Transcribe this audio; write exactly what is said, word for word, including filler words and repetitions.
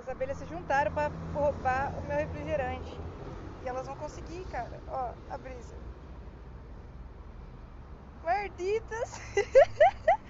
As abelhas se juntaram pra roubar o meu refrigerante. E elas vão conseguir, cara. Ó, a brisa. Malditas!